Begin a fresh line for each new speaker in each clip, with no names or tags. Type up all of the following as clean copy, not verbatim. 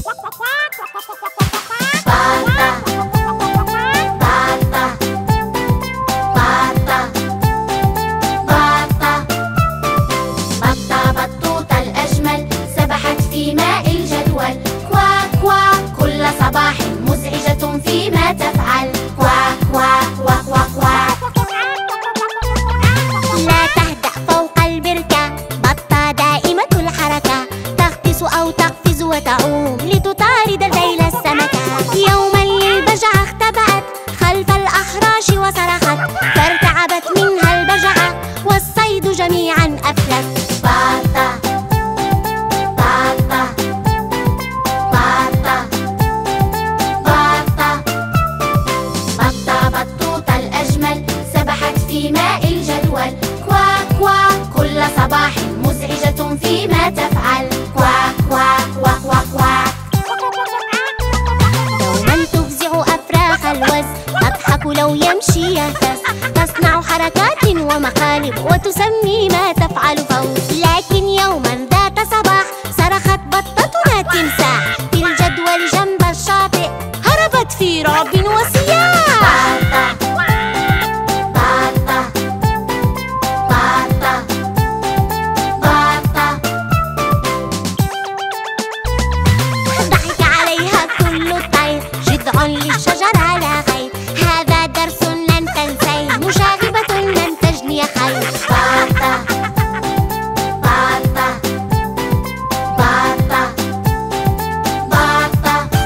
بطوطة الأجمل سبحت في ماء الجدول. كواك كواك كل صباح مزعجة فيما تفعل. كواك كواك كواك كواك كواك.
لا تهدأ فوق البركة، بطة دائمة الحركة، تغطس أو تقفز وتعوم لتطارد ذيل السمكة. يوما للبجعة اختبأت خلف الأحراش وصرخت، فارتعبت منها البجعة والصيد جميعا أفلت.
باطة باطة باطة باطة. بطة بطوطة الأجمل سبحت في ماء الجدول. كواك كواك كل صباح مزعجة فيما تفعل. كواك كواك كواك كواك كواك.
دوما تفزع أفراخ الوز، تضحك لو يمشي يهتز، تصنع حركات ومقالب وتسمي ما تفعل فوز. لكن يوما ذات صباح صرخت بطتنا تمساح في الجدول جنب الشاطئ، هربت في رعب وصياح.
باطة باطة باطة باطة.
ضحك عليها كل الطير، جذع للشجرة لا غير، هذا درس لن تنسيه، مشاغبة لن تجني خير.
باطة باطة باطة باطة.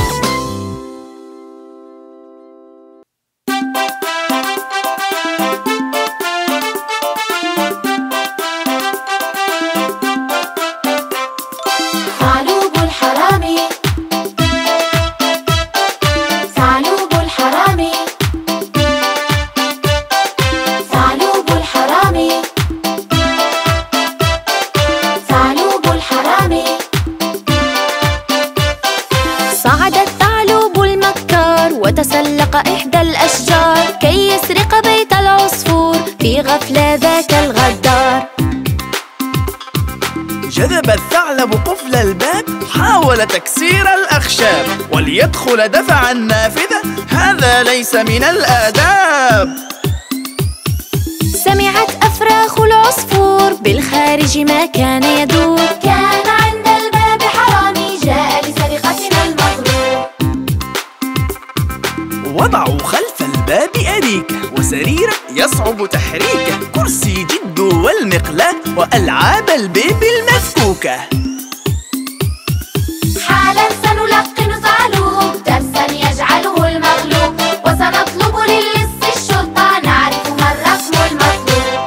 ثعلب الحرامي ثعلب الحرامي ثعلب الحرامي ثعلب الحرامي.
صعد الثعلب المكار وتسلق إحدى الأشجار كي يسرق بيت العصفور في غفلة ذاك الغدار.
جذب الثعلب قفل الباب، حاول تكسير الأخشاب، وليدخل دفع النافذة، هذا ليس من الآداب.
سمعت أفراخ العصفور بالخارج ما كان يدور.
كان عند الباب حرامي جاء لسرقتنا المغرور.
وضعوا خلف الباب أريكة وسريرة يصعب تحريكه، كرسي جد والمقلاة وألعاب البيبي المفكوكة.
حالا سنلقن ثعلب درسا يجعله المغلوب، وسنطلب للص الشرطة نعرف ما الرقم المطلوب.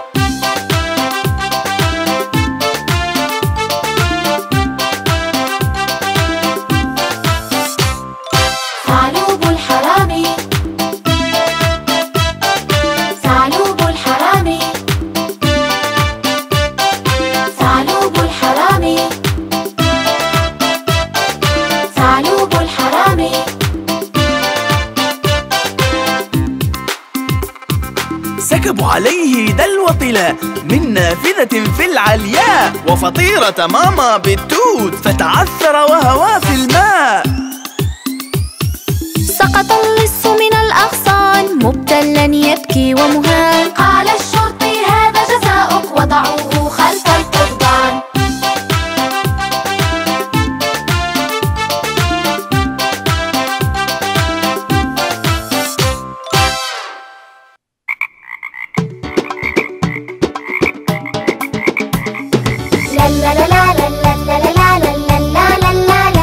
ثعلب الحرامي ثعلب الحرامي ثعلب الحرامي ثعلب الحرامي.
سكبوا عليه دلو طلا من نافذة في العلياء، وفطيرة ماما بالتوت فتعثر وهوى في الماء.
سقط اللص من الأغصان مبتلا يبكي ومهان.
قال الشرطي هذا جزاؤك، وضعوه خلف القضبان. لا لا لا لا لا لا لا لا لا لا لا لا لا.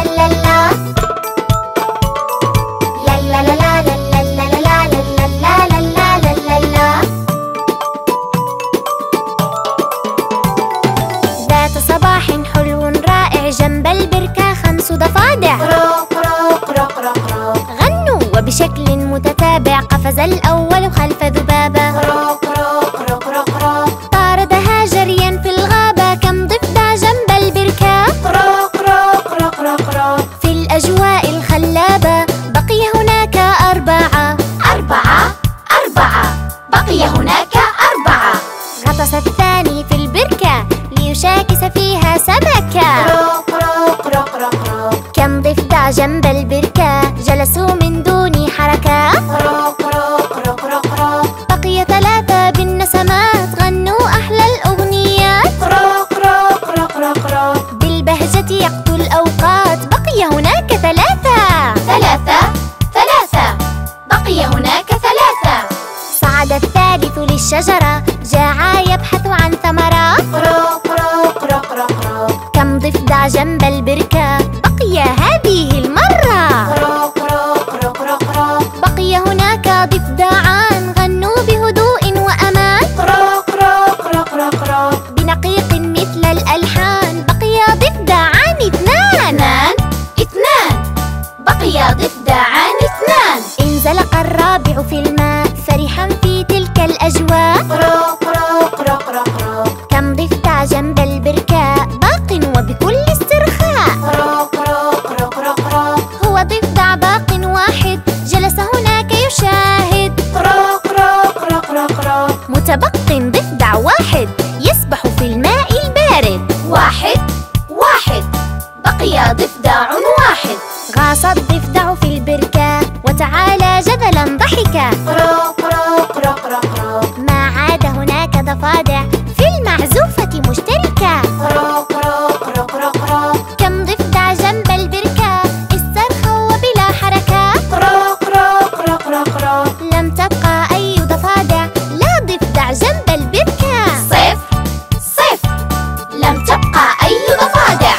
ضفدع جنب البركة جلسوا من دون حركة.
روق روق روق روق روق.
بقي 3 بالنسمات غنوا أحلى الأغنيات.
روق روق روق روق روق.
بالبهجة يقضوا الأوقات. بقي هناك 3.
3 بقي هناك 3.
صعد الثالث للشجرة جاع يبحث عن ثمرة.
روق روق روق روق روق.
كم ضفدع جنب البركة بقي هذه المرة.
روق روق روق روق روق.
بقي هناك ضفدعان غنوا بهدوء وأمان.
روق روق روق روق روق.
بنقيق مثل الألحان. بقي ضفدعان 2.
2 بقي ضفدعان 2.
انزلق الرابع في الماء فرحا في تلك الأجواء.
روق روق روق روق روق.
كم ضفدع جنب البركة باق وبكل استرخاء.
روق روق روق روق روق.
هو ضفدع باق واحد جلس هناك يشاهد.
روق روق روق روق روق.
متبق ضفدع واحد يسبح في الماء البارد.
1 بقي ضفدع 1.
غاص الضفدع في البركة وتعالى جبلا ضحكا.
روق روق روق روق روق.
ما عاد هناك ضفادع في المعزوفة مشتركة.
روق روق روق روق روق.
كم ضفدع جنب البركة استرخوا وبلا حركة.
روق روق روق روق روق.
لم تبقى أي ضفادع لا ضفدع جنب البركة.
0 لم تبقى أي ضفادع.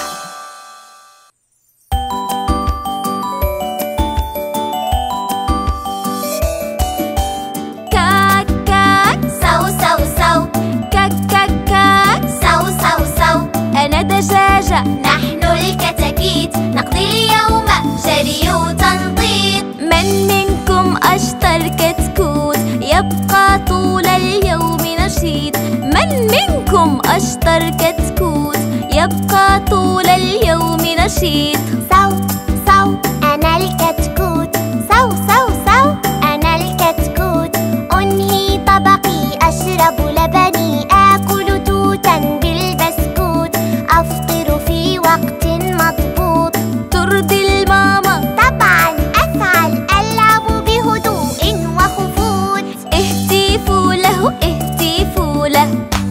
كاك كاك
سو سو سو.
كاك كاك كاك.
سو سو سو.
أنا دجاجة
نحن الكتاكيت نقضي اليوم جري وتنطيط.
من منكم أشطر كتكوت يبقى طول اليوم نشيط. من منكم أشطر كتكوت يبقى طول اليوم نشيط. سو سو أنا الكتكوت. سو سو سو أنا الكتكوت. أنهي طبقي أشرب لبني آكل توتا بالبسكوت. أفطر في وقت مضبوط. ترضي الماما طبعا أفعل. ألعب بهدوء وخفوت. اهتفوا له اهتفوا له.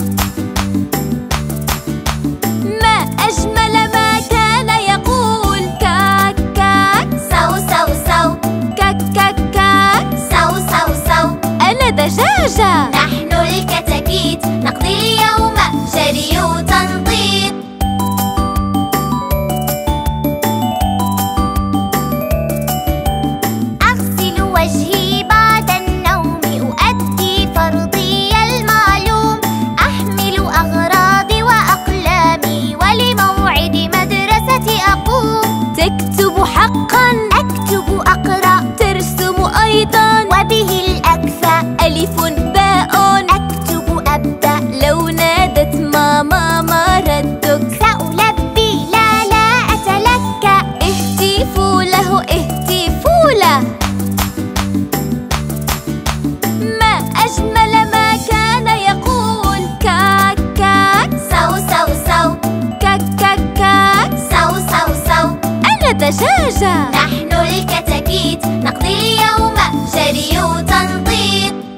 ما أجمل ما كان يقول. كاك كاك
سو سو سو.
كاك كاك كاك.
سو سو سو.
أنا دجاجة
نحن الكتاكيت نقضي اليوم جري وتنطيط.
أغسل وجهي بعد النوم. أؤدي فرضي المعلوم. أحمل أغراضي وأقلامي ولموعد مدرستي أقوم. تكتب حقا أكتب أقرأ. ترسم أيضا وبه الأكفأ. ألف باء أكتب أبدأ. لو نادت ماما ما ردك سألبي لا لا أتلكأ. اهتفوا له اهتفوا له. ما أجمل ما كان يقول. كاك كاك
سو سو سو.
كاك كاك كاك.
سو سو سو.
أنا دجاجة
نحن الكتاكيت نقضي اليوم جري وتنطيط.